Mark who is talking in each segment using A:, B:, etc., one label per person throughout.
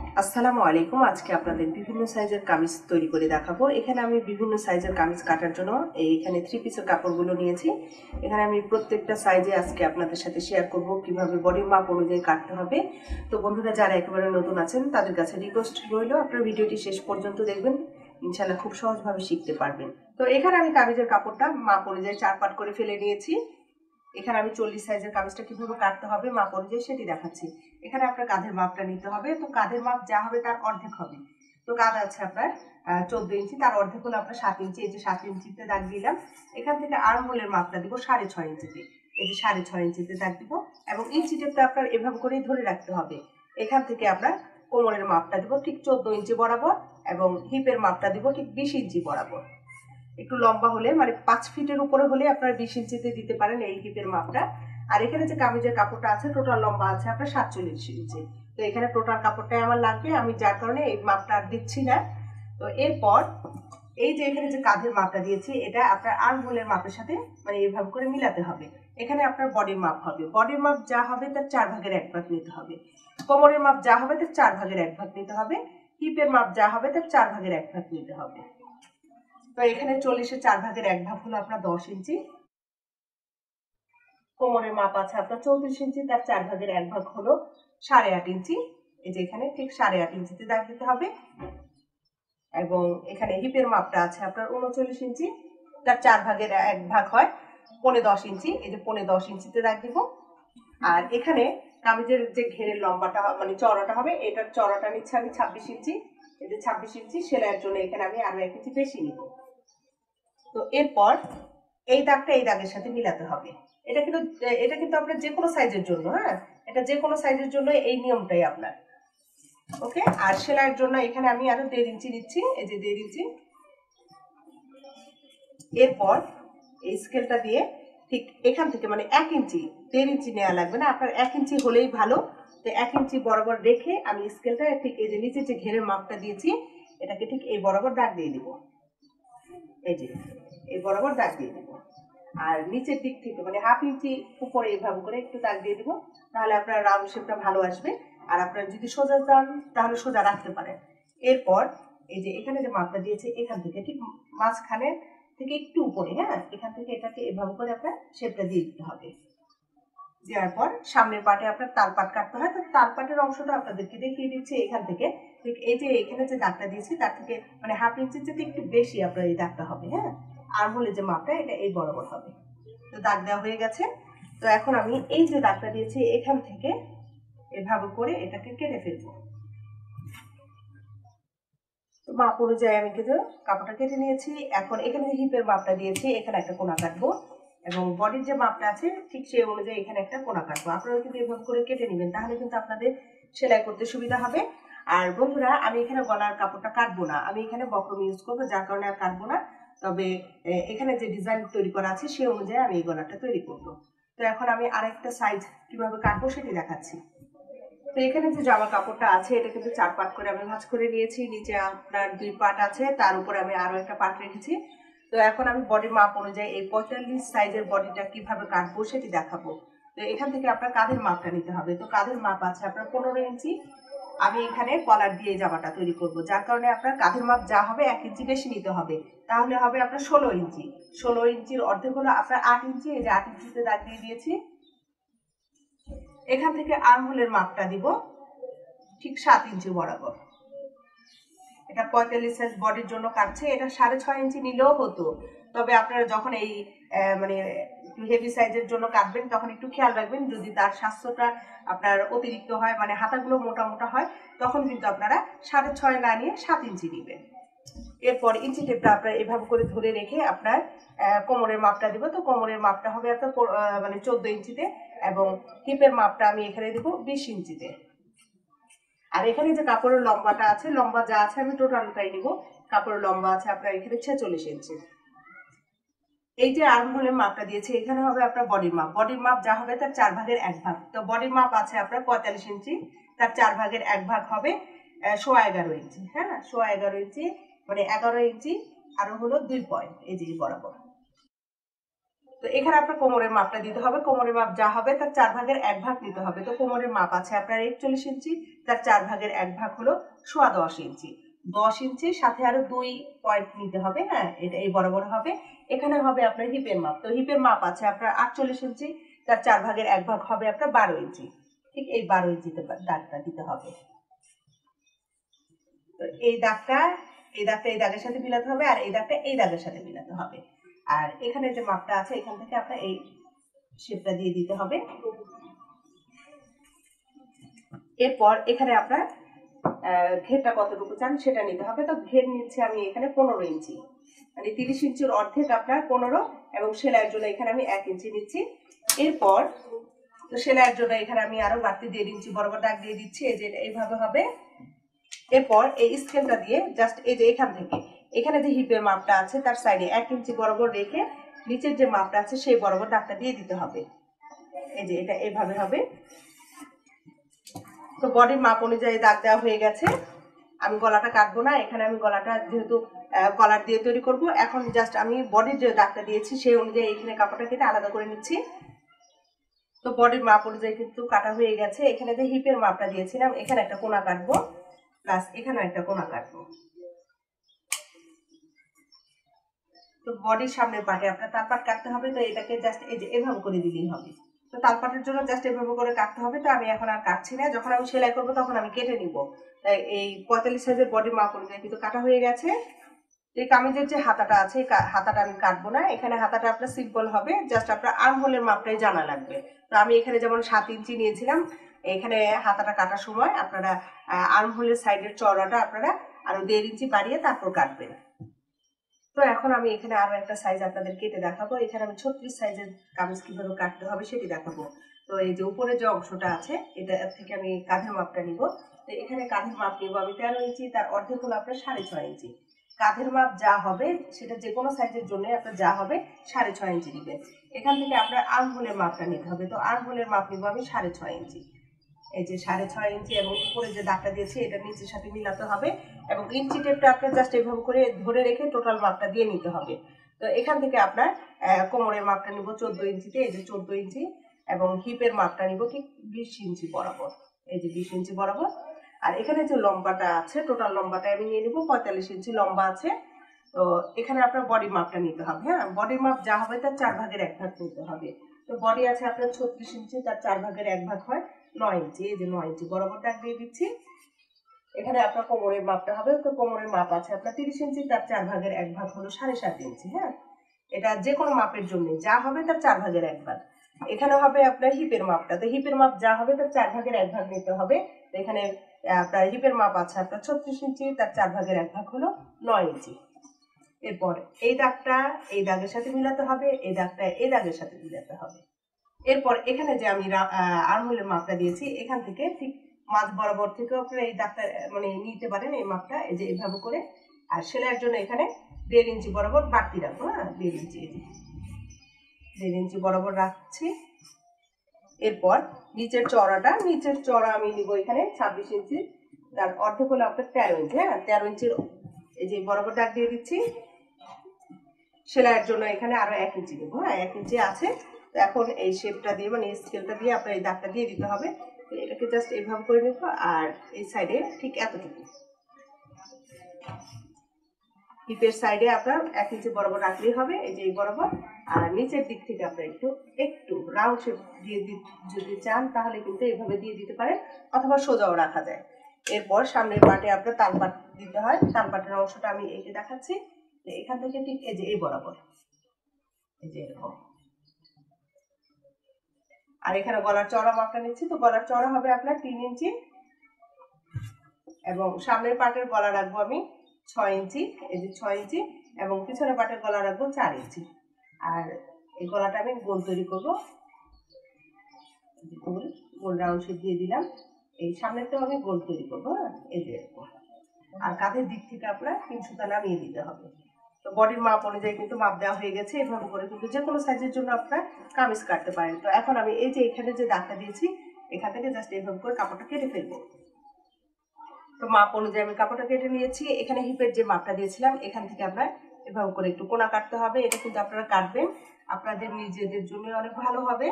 A: আসসালামু আলাইকুম। আজকে আপনাদের বিভিন্ন সাইজের কামিজ তৈরি করে দেখাবো। এখানে আমি বিভিন্ন সাইজের কামিজ কাটার জন্য এইখানে 3 পিসের কাপড়গুলো নিয়েছি। এখানে আমি প্রত্যেকটা সাইজে আজকে আপনাদের সাথে শেয়ার করব কিভাবে বডির মাপ অনুযায়ী কাটতে হবে। তো বন্ধুরা যারা একেবারে নতুন আছেন তাদের কাছে রিকোয়েস্ট রইল আপনার ভিডিওটি শেষ পর্যন্ত দেখবেন, ইনশাআল্লাহ খুব সহজভাবে শিখতে পারবেন। তো এখানে আমি কামিজের কাপড়টা মাপ অনুযায়ী 4 পাট করে ফেলে নিয়েছি। এখানে আমি 40 সাইজের কামিজটা কিভাবে কাটতে হবে মাপ অনুযায়ী সেটি দেখাচ্ছি। এখানে আপনার কাঁধের মাপটা নিতে হবে। তো কাঁধের মাপ যা হবে তার অর্ধেক হবে। তো কাঁধ আছে আপনার 14 ইঞ্চি, তার অর্ধেক হলো আপনার 7 ইঞ্চি। এই যে 7 ইঞ্চিতে দাগ দিলাম। এখান থেকে আর্মহোলের মাপটা দিব 6.5 ইঞ্চিতে। এই যে 6.5 ইঞ্চিতে দাগ দিব এবং ইঞ্চি টেপটা আপনার এভাবে করেই ধরে রাখতে হবে। এখান থেকে আপনার কোমরের মাপটা দিব ঠিক 14 ইঞ্চি বরাবর এবং হিপের মাপটা দিব ঠিক 20 ইঞ্চি বরাবর। একটু লম্বা হলে মানে 5 ফিটের উপরে হলে আপনারা 20 ইঞ্চিতে দিতে পারেন এই হিপের মাপটা। আর এখানে যে কামিজের কাপড়টা আছে টোটাল লম্বা আছে আপনার 47 ইঞ্চি। তো এখানে টোটাল কাপড়টাই আমার লাগবে, আমি যার কারণে এই মাপটা আর দিচ্ছি না। তো এরপর এই যে এখানে যে কাঁধের মাপটা দিয়েছি এটা আপনার আর্মহোলের মাপের সাথে মানে এইভাবে করে মিলাতে হবে। এখানে আপনার বডির মাপ হবে, বডির মাপ যা হবে তার 4 ভাগের 1 ভাগ নিতে হবে। কোমরের মাপ যা হবে তার 4 ভাগের 1 ভাগ নিতে হবে। হিপের মাপ যা হবে তার 4 ভাগের 1 ভাগ নিতে হবে। তো এখানে 40-এর 4 ভাগের 1 ভাগ হলো আপনার 10 ইঞ্চি। কোমরের মাপ আছে আপনার 34 ইঞ্চি, তার 4 ভাগের 1 ভাগ হলো 8.5 ইঞ্চি। এই যে এখানে ঠিক 8.5 ইঞ্চিতে দাগ দিতে হবে। এবং এখানে হিপের মাপটা আছে আপনার 39 ইঞ্চি, তার 4 ভাগের 1 ভাগ হয় 10.5 ইঞ্চি। এই যে 10.5 ইঞ্চিতে দাগ দিব। আর এখানে কামিজের যে ঘেরের লম্বাটা মানে চওড়াটা হবে, এটার চওড়াটা নিচ্ছে আমি 26 ইঞ্চি। এই যে 26 ইঞ্চি সেলাইয়ের জন্য এখানে আমি আরো 1 ইঞ্চি বেশি নিব। তো এরপর এই দাগটা এই দাগের সাথে মিলাতে হবে। এটা কিন্তু আপনার যে কোনো সাইজের জন্য, হ্যাঁ এটা যে কোনো সাইজের জন্য এই নিয়মটাই আপনার। ওকে, আর সেলাইয়ের জন্য এখানে আমি আরো 1.5 ইঞ্চি নিচ্ছি। এই যে 1.5 ইঞ্চি। এরপর এই স্কেলটা দিয়ে ঠিক এখান থেকে মানে 1 ইঞ্চি, 1.5 ইঞ্চি নেওয়া লাগবে না, আপনার 1 ইঞ্চি হলেই ভালো। তো 1 ইঞ্চি বরাবর রেখে আমি স্কেলটা ঠিক এই যে নিচে যে ঘেরের মাপটা দিয়েছি এটাকে ঠিক এই বরাবর দাগ দিয়ে দিব। এই যে এই বরাবর দাগ দিয়ে দিব। আর নিচের দিক থেকে মানে 1/2 ইঞ্চি উপরে এইভাবে করে একটু দাগ দিয়ে দিব, তাহলে আপনার রাউন্ড শেপটা ভালো আসবে। আর আপনার যদি সোজা চান তাহলে সোজা রাখতে পারেন। এরপর এই যে এখানে যে মাপটা দিয়েছে এখান থেকে ঠিক মাঝখানে থেকে একটু উপরে, হ্যাঁ এখান থেকে এটাকে এভাবে করে আপনার শেপটা দিয়ে দিতে হবে। দেওয়ার পর সামনের পাটে আপনার তাল পাট কাটতে হয়। তো তাল পাটের অংশটা আপনাদেরকে দেখিয়ে দিচ্ছি। এখান থেকে ঠিক এই যে এখানে যে দাগটা দিয়েছি তার থেকে মানে 1/2 ইঞ্চির থেকে একটু বেশি আপনার এই দাগটা হবে, হ্যাঁ আর্মহোলের যে মাপটা এটা এই বরাবর হবে। তো দাগ দেওয়া হয়ে গেছে। তো এখন আমি এই যে দাগটা দিয়েছি এখান থেকে এভাবে করে এটাকে কেটে ফেলবো। তো মাপ অনুযায়ী আমি কিন্তু কাপড়টা কেটে নিয়েছি। এখন এখানে যে হিপের মাপটা দিয়েছি এখানে একটা কোণা কাটবো এবং বডির যে মাপটা আছে ঠিক সেই অনুযায়ী এখানে একটা কোণা কাটবো। আপনারা কিন্তু এভাবে করে কেটে নেবেন, তাহলে কিন্তু আপনাদের সেলাই করতে সুবিধা হবে। আর বন্ধুরা আমি এখানে গলার কাপড়টা কাটবো না, আমি এখানে বক্রম ইউজ করবো, যার কারণে আর কাটবো না। তবে এখানে যে ডিজাইন তৈরি করা আছে সেই অনুযায়ী আমি এই গলাটা তৈরি করবো। তো এখন আমি আরেকটা সাইজ কিভাবে কাটবো সেটি দেখাচ্ছি। তো এখানে যে জামা কাপড়টা আছে এটা কিন্তু 4 পাট করে আমি ভাঁজ করে নিয়েছি। নিচে আপনার 2 পাট আছে, তার উপরে আমি আরো একটা পাট রেখেছি। তো এখন আমি বডির মাপ অনুযায়ী এই 45 সাইজের বডিটা কিভাবে কাটবো সেটি দেখাবো। তো এখান থেকে আপনার কাঁধের মাপটা নিতে হবে। তো কাঁধের মাপ আছে আপনার 15 ইঞ্চি। আমি এখানে কলার দিয়ে জামাটা তৈরি করব, যার কারণে আপনার কাঁধের মাপ যা হবে 1 ইঞ্চি বেশি নিতে হবে। তাহলে হবে আপনার 16 ইঞ্চি। 16 ইঞ্চির অর্ধেক হলো আপনার 8 ইঞ্চি। এই যে 8 ইঞ্চিতে দাগ দিয়ে দিয়েছি। এখান থেকে আর্মহোলের মাপটা দিব ঠিক 7 ইঞ্চি বরাবর। এটা 45 সাইজ বডির জন্য কাটছে। এটা 6.5 ইঞ্চি নিলেও হতো, তবে আপনারা যখন এই মানে একটু হেভি সাইজের জন্য কাটবেন তখন একটু খেয়াল রাখবেন যদি তার স্বাস্থ্যটা আপনার অতিরিক্ত হয় মানে হাতাগুলো মোটা মোটা হয় তখন কিন্তু আপনারা 6.5 না নিয়ে 7 ইঞ্চি নেবেন। এরপর ইঞ্চি টেপটা আপনার এভাবে করে ধরে রেখে আপনার কোমরের মাপটা দিব। তো কোমরের মাপটা হবে আপনার মানে 14 ইঞ্চিতে এবং হিপের মাপটা আমি এখানে দিব 20 ইঞ্চিতে। আর এখানে যে কাপড়ের লম্বাটা আছে, লম্বা যা আছে আমি টোটালটাই নিব। কাপড়ের লম্বা আছে আপনার এখানে 46 ইঞ্চি। এই যে আর্মহোলের মাপটা দিয়েছে এখানে হবে আপনার বডির মাপ। বডির মাপ যা হবে তার 4 ভাগের 1 ভাগ। তো বডির মাপ আছে আপনার 45 ইঞ্চি, তার 4 ভাগের 1 ভাগ হবে 11.5 ইঞ্চি। হ্যাঁ 11.5 ইঞ্চি মানে 11 ইঞ্চি আর হলো 2 পয়েন্ট এই যে বরাবর। তো এখানে আপনার কোমরের মাপটা দিতে হবে। কোমরের মাপ যা হবে তার 4 ভাগের 1 ভাগ নিতে হবে। তো কোমরের মাপ আছে আপনার 41 ইঞ্চি, তার 4 ভাগের 1 ভাগ হলো 10.25 ইঞ্চি। 10 ইঞ্চি সাথে আরো 2 পয়েন্ট নিতে হবে। হ্যাঁ, এটা এই বরাবর হবে। এখানে হবে আপনার হিপের মাপ। তো হিপের মাপ আছে আপনার 48 ইঞ্চি, তার 4 ভাগের 1 ভাগ হবে আপনার 12 ইঞ্চি। ঠিক এই 12 ইঞ্চিতে দাগটা দিতে হবে। তো এই দাগটা এই দাগের সাথে মিলাতে হবে, আর এই দাগটা এই দাগের সাথে মিলাতে হবে। আর এখানে যে মাপটা আছে এখান থেকে আপনার এই শেপটা দিয়ে দিতে হবে। এরপর এখানে আপনার ঘেরটা কতটুকু চান সেটা নিতে হবে। তো ঘের নিচ্ছে আমি এখানে 15 ইঞ্চি, মানে 30 ইঞ্চির অর্ধেক আপনার 15, এবং সেলাইয়ের জন্য এখানে আমি 1 ইঞ্চি নিচ্ছি। এরপর তো সেলাইয়ের জন্য এখানে আমি আরো বাড়তি 1.5 ইঞ্চি বরাবর দাগ দিয়ে দিচ্ছি। এই যে এইভাবে হবে। এরপর এই স্কেলটা দিয়ে জাস্ট এই যে এখান থেকে এখানে যে হিপের মাপটা আছে তার সাইডে 1 ইঞ্চি বরাবর রেখে নিচের যে মাপটা আছে সেই বরাবর দাগটা দিয়ে দিতে হবে। এই যে এটা এইভাবে হবে। তো বডির মাপ অনুযায়ী দাগ দেওয়া হয়ে গেছে। আমি গলাটা কাটবো না, এখানে আমি গলাটা যেহেতু কলার দিয়ে তৈরি করব, এখন জাস্ট আমি বডির যে দাগটা দিয়েছি সেই অনুযায়ী এখানে কাপড়টা কেটে আলাদা করে নিচ্ছি। তো বডির মাপ অনুযায়ী কিন্তু কাটা হয়ে গেছে। এখানে যে হিপের মাপটা দিয়েছিলাম এখানে একটা কোণা কাটবো, প্লাস এখানে একটা কোণা কাটবো। তো বডির সামনের পাটে আপনার তালপাট কাটতে হবে। তো এটাকে জাস্ট এই যে এভাবে করে দিলেই হবে। তো তালপাটের জন্য জাস্ট এভাবে করে কাটতে হবে। তো আমি এখন আর কাটছি না, যখন আমি সেলাই করবো তখন আমি কেটে নিব। তাই এই 45 সাইজের বডির মাপ অনুযায়ী কিন্তু কাটা হয়ে গেছে। এই কামিজের যে হাতাটা আছে হাতাটা আমি কাটবো না। এখানে হাতাটা আপনার সিম্পল হবে, জাস্ট আপনার আর্ম হোলের মাপটাই জানা লাগবে। তো আমি এখানে যেমন 7 ইঞ্চি নিয়েছিলাম, এখানে হাতাটা কাটার সময় আপনারা আর্ম হোলের সাইডের চওড়াটা আপনারা আরো 1.5 ইঞ্চি বাড়িয়ে তারপর কাটবেন। তো এখন আমি এখানে আরো একটা সাইজ আপনাদের কেটে দেখাবো। এখানে আমি 36 সাইজের কামিজ কিভাবে কাটতে হবে সেটি দেখাবো। তো এই যে উপরে যে অংশটা আছে এটা থেকে আমি কাঁধের মাপটা নিব। তো এখানে কাঁধের মাপ নিব আমি 13 ইঞ্চি, তার অর্ধেক হলো আপনার 6.5 ইঞ্চি। কাঁধের মাপ যা হবে সেটা যে কোনো সাইজের জন্য আপনার যা হবে 6.5 ইঞ্চি দিবেন। এখান থেকে আপনার আর্ম হোলের মাপটা নিতে হবে। তো আর্ম হোলের মাপ নিব আমি 6.5 ইঞ্চি। এই যে 6.5 ইঞ্চি, এবং উপরে যে দাগটা দিয়েছি এটা নিচের সাথে মিলাতে হবে, এবং ইঞ্চি টেপটা আপনার জাস্ট এইভাবে করে ধরে রেখে টোটাল মাপটা দিয়ে নিতে হবে। তো এখান থেকে আপনার কোমরের মাপটা নিব 14 ইঞ্চিতে, এই যে 14 ইঞ্চি, এবং হিপের মাপটা নিব ঠিক 20 ইঞ্চি বরাবর, এই যে 20 ইঞ্চি বরাবর। আর এখানে যে লম্বাটা আছে টোটাল লম্বাটা আমি নিয়ে নিব 45 ইঞ্চি লম্বা আছে। তো এখানে আপনার বডি মাপটা নিতে হবে। হ্যাঁ, বডির মাপ যা হবে তার 4 ভাগের 1 ভাগ নিতে হবে। তো বডি আছে আপনার 36 ইঞ্চি, তার 4 ভাগের 1 ভাগ হয় 9 ইঞ্চি। এই যে 9 ইঞ্চি বরাবর দাগ দিয়ে দিচ্ছি। এখানে আপনার কোমরের মাপটা হবে। তো কোমরের মাপ আছে আপনার 30 ইঞ্চি, তার 4 ভাগের 1 ভাগ হলো 7.5 ইঞ্চি। হ্যাঁ, এটা যে কোনো মাপের জন্য যা হবে তার 4 ভাগের 1 ভাগ। এখানে হবে আপনার হিপের মাপটা। তো হিপের মাপ যা হবে তার 4 ভাগের 1 ভাগ নিতে হবে। তো এখানে আপনার হিপের মাপ আছে আপনার 36 ইঞ্চি, তার 4 ভাগের 1 ভাগ হলো 9 ইঞ্চি। এরপর এই দাগটা এই দাগের সাথে মিলাতে হবে, এই দাগটা এই দাগের সাথে মিলাতে হবে। এরপর এখানে যে আমি আর্মহোলের মাপটা দিয়েছি এখান থেকে ঠিক মাঝ বরাবর থেকে আপনারা এই দাগটা মানে নিতে পারেন এই মাপটা, এই যে এইভাবে করে। আর সেলাইয়ের জন্য এখানে 1.5 ইঞ্চি বরাবর বাড়তি রাখবো। হ্যাঁ, 1.5 ইঞ্চি, 1.5 ইঞ্চি বরাবর রাখছি। এরপর নিচের চওড়া আমি নিব এখানে 26 ইঞ্চি, তার অর্ধেক হলো আপনার 13 ইঞ্চি। হ্যাঁ, 13 ইঞ্চির এই যে বরাবর দাগ দিয়ে দিচ্ছি। সেলাইয়ের জন্য এখানে আরো 1 ইঞ্চি দেবো। হ্যাঁ, 1 ইঞ্চি আছে। তো এখন এই শেপটা দিয়ে মানে স্কেলটা দিয়ে আপনার এই দাগটা দিয়ে দিতে হবে। এটাকে জাস্ট এইভাবে করে নিব, আর এই সাইডে ঠিক এতটুকু হিপের সাইডে আপনার 1 ইঞ্চি বরাবর রাখলেই হবে, এই যে এই বরাবর। আর নিচের দিক থেকে আপনার একটু রাউন্ড শেপ দিয়ে যদি চান তাহলে কিন্তু এইভাবে দিয়ে দিতে পারেন, অথবা সোজাও রাখা যায়। এরপর সামনের পাটে আপনার তালপাট দিতে হয়। তালপাটের অংশটা আমি এই যে দেখাচ্ছি, এখান থেকে ঠিক এই যে এই বরাবর, এই যে এরকম। আর এখানে গলার চওড়া মাপটা নিচ্ছি। তো গলার চওড়া হবে আপনার 3 ইঞ্চি, এবং সামনের পাটের গলা রাখবো আমি 6 ইঞ্চি, এই যে 6 ইঞ্চি, এবং পিছনের পাটের গলা রাখবো 4 ইঞ্চি। আর এই গলাটা আমি গোল তৈরি করবো, গোল রাউন্ড শেপ দিয়ে দিলাম। এই সামনেরটাও আমি গোল তৈরি করবো, এই যে এরকম। আর কাঁধের দিক থেকে আপনার 3 সুতা নামিয়ে দিতে হবে। তো বডির মাপ অনুযায়ী কিন্তু মাপ দেওয়া হয়ে গেছে। এভাবে করে কিন্তু যে কোনো সাইজের জন্য আপনার কামিজ কাটতে পারেন। তো এখন আমি এই যে এখানে যে দাগটা দিয়েছি এখান থেকে জাস্ট এইভাবে করে কাপড়টা কেটে ফেলবো। তো মাপ অনুযায়ী আমি কাপড়টা কেটে নিয়েছি। এখানে হিপের যে মাপটা দিয়েছিলাম এখান থেকে আপনার এভাবে করে একটু কোণা কাটতে হবে। এটা কিন্তু আপনারা কাটবেন, আপনাদের নিজেদের জন্য অনেক ভালো হবে।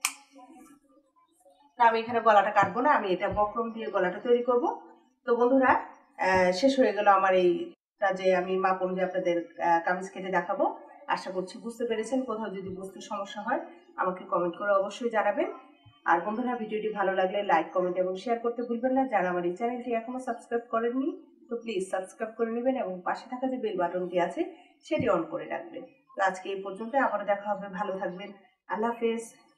A: তা আমি এখানে গলাটা কাটবো না, আমি এটা বক্রম দিয়ে গলাটা তৈরি করব। তো বন্ধুরা, শেষ হয়ে গেল আমার এইটা যে আমি মাপ অনুযায়ী আপনাদের কামিজ কেটে দেখাবো। আশা করছি বুঝতে পেরেছেন। কোথাও যদি বুঝতে সমস্যা হয় আমাকে কমেন্ট করে অবশ্যই জানাবেন। আর বন্ধুরা, ভিডিওটি ভালো লাগলে লাইক, কমেন্ট এবং শেয়ার করতে ভুলবেন না। যারা আমার এই চ্যানেলটি এখনো সাবস্ক্রাইব করেননি তো প্লিজ সাবস্ক্রাইব করে নেবেন এবং পাশে থাকা যে বেল বাটনটি আছে সেটি অন করে রাখবেন। তো আজকে এই পর্যন্ত, আবার দেখা হবে। ভালো থাকবেন। আল্লাহ হাফেজ।